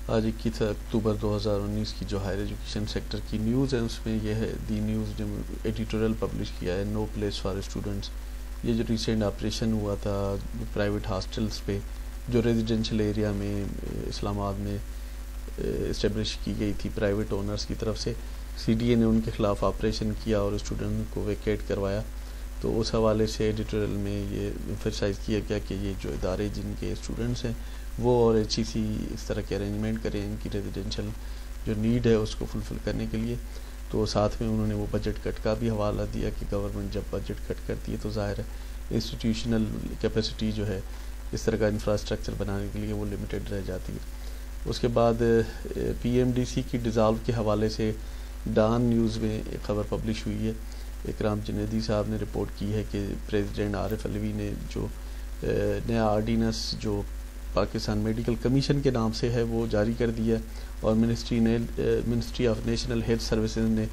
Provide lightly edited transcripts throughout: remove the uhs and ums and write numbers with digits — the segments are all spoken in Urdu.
آج 21 اکتوبر 2019 کی جو ہائر ایجوکیشن سیکٹر کی نیوز ہے اس میں یہ ہے دی نیوز نے ایڈیٹوریل پبلش کیا ہے نو پلیس فار اسٹوڈنٹس. یہ جو ریسنٹ آپریشن ہوا تھا پرائیویٹ ہاسٹلز پہ جو ریزیڈینشل ایریا میں اسلام آباد میں اسٹیبلش کی گئی تھی پرائیویٹ اونرز کی طرف سے, سی ڈی اے نے ان کے خلاف آپریشن کیا اور اسٹوڈنٹ کو ویکیٹ کروایا. تو اس حوالے سے ایڈیٹوریل میں یہ ایمفسائز کیا گیا کہ یہ جو ادارے جن کے اسٹوڈنٹس ہیں وہ اور اچھی سی اس طرح کے ارینجمنٹ کریں ان کی ریزیڈینشل جو نیڈ ہے اس کو فلفل کرنے کے لیے. تو ساتھ میں انہوں نے وہ بجٹ کٹ کا بھی حوالہ دیا کہ گورنمنٹ جب بجٹ کٹ کرتی ہے تو ظاہر ہے انسٹیٹیوشنل کیپیسٹی جو ہے اس طرح کا انفراسٹرکچر بنانے کے لیے وہ لمیٹڈ رہ جاتی ہے. اس کے بعد پی ایم ڈی سی کی ڈیزالو کے حوالے سے ڈان نیوز میں ایک خبر پبلش ہوئی ہے. اکرام جنیدی صاحب نے رپورٹ کی ہے کہ پریزیڈنٹ عارف علوی نے جو نیا آرڈیننس جو پاکستان میڈیکل کمیشن کے نام سے ہے وہ جاری کر دیا ہے, اور ministry of national health services نے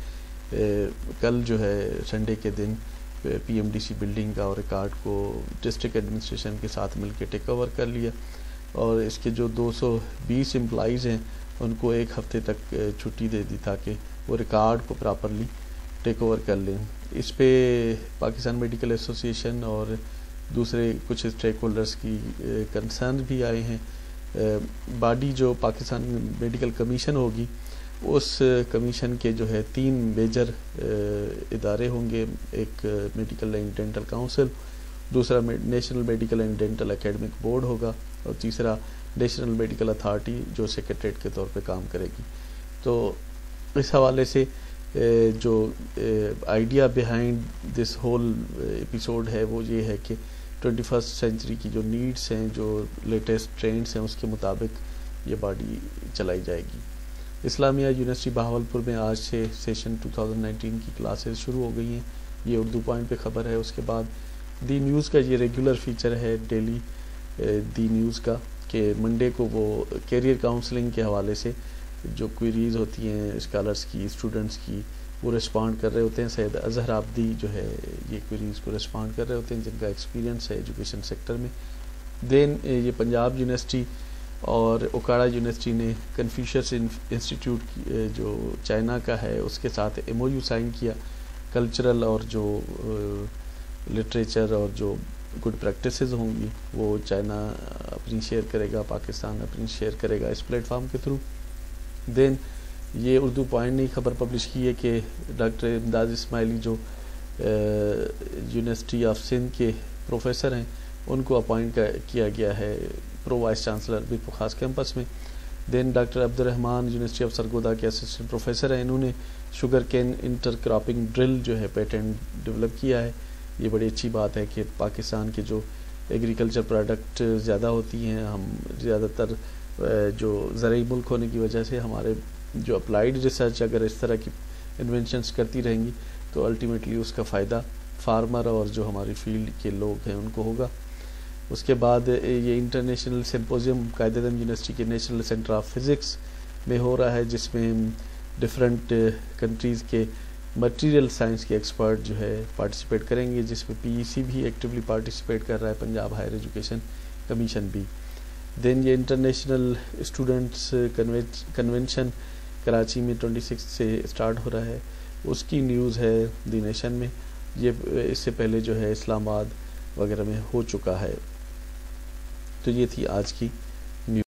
کل جو ہے سنڈے کے دن P M D C building کا اور ریکارڈ کو ڈسٹرکٹ ایڈمنسٹریشن کے ساتھ مل کے ٹیک اوور کر لیا, اور اس کے جو 220 امپلائیز ہیں ان کو ایک ہفتے تک چھٹی دے دی تاکہ وہ ریکارڈ کو پراپرلی ٹیک اوور کر لیں. اس پہ پاکستان میڈیکل ایسوسیشن اور دوسرے کچھ اسٹیک ہولڈرز کی کنسرن بھی آئے ہیں. باڈی جو پاکستان میڈیکل کمیشن ہوگی اس کمیشن کے جو ہے 3 میجر ادارے ہوں گے, ایک میڈیکل اینڈ ڈینٹل کاؤنسل, دوسرا national medical and dental academic board ہوگا, اور تیسرا نیشنل میڈیکل اتھارٹی جو سیکریٹریٹ کے طور پہ کام کرے گی. تو اس حوالے سے جو idea behind this whole episode ہے وہ یہ ہے کہ 21 سینچری کی جو نیڈس ہیں جو لیٹسٹ ٹرینڈس ہیں اس کے مطابق یہ باڈی چلائی جائے گی. اسلامیہ یونیورسٹی بہاولپور میں آج سے سیشن 2019 کی کلاسز شروع ہو گئی ہیں. یہ اردو پوائنٹ پہ خبر ہے. اس کے بعد دی نیوز کا یہ ریگولر فیچر ہے ڈیلی دی نیوز کا کہ منڈے کو وہ کیریئر کاؤنسلنگ کے حوالے سے جو کوئریز ہوتی ہیں اسکالرس کی اسٹوڈنٹس کی وہ رسپانڈ کر رہے ہوتے ہیں. سید اظہر عابدی جو ہے یہ کوئریز کو رسپانڈ کر رہے ہوتے ہیں جن کا ایکسپیرینس ہے ایجوکیشن سیکٹر میں. دین یہ پنجاب یونیورسٹی اور اوکاڑا یونیورسٹی نے کنفیوشس انسٹیٹیوٹ جو چائنا کا ہے اس کے ساتھ ایم او یو سائن کیا. کلچرل اور جو لٹریچر اور جو گڈ پریکٹسز ہوں گی وہ چائنا اپنی شیئر کرے گا, پاکستان اپنی شیئر کرے گا اس پلیٹ فارم کے تھرو. دین یہ اردو پوائنٹ نے خبر پبلش کی ہے کہ ڈاکٹر امداد اسماعیلی جو یونیورسٹی آف سندھ کے پروفیسر ہیں ان کو اپوائنٹ کیا گیا ہے پرو وائس چانسلر بیپو خاص کیمپس میں. Then doctor Abdul Rahman university of Sargodha کے اسسٹنٹ پروفیسر ہیں, انہوں نے sugarcane intercropping drill جو ہے پیٹنٹ ڈیولپ کیا ہے. یہ بڑی اچھی بات ہے کہ پاکستان کے جو ایگریکلچر پروڈکٹ زیادہ ہوتی ہیں, ہم زیادہ تر جو زرعی ملک ہونے کی وجہ سے ہمارے جو اپلائیڈ ریسرچ اگر اس طرح کی انوینشنز کرتی رہیں گی تو الٹیمیٹلی اس کا فائدہ فارمر اور جو ہماری فیلڈ کے لوگ ہیں ان کو ہوگا. اس کے بعد یہ انٹرنیشنل سمپوزیم قائداعظم یونیورسٹی کے نیشنل سینٹر آف فزکس میں ہو رہا ہے جس میں ڈفرینٹ کنٹریز کے مٹیریل سائنس کے ایکسپرٹ جو ہے پارٹیسپیٹ کریں گے, جس میں پی ای سی بھی ایکٹیولی پارٹیسپیٹ کر رہا ہے, پنجاب ہائر ایجوکیشن کمیشن بھی. دین یہ انٹرنیشنل اسٹوڈنٹس کنونشن کراچی میں 26 سے اسٹارٹ ہو رہا ہے, اس کی نیوز ہے دی نیشن میں. یہ اس سے پہلے جو ہے اسلام آباد وغیرہ میں ہو چکا ہے. تو یہ تھی آج کی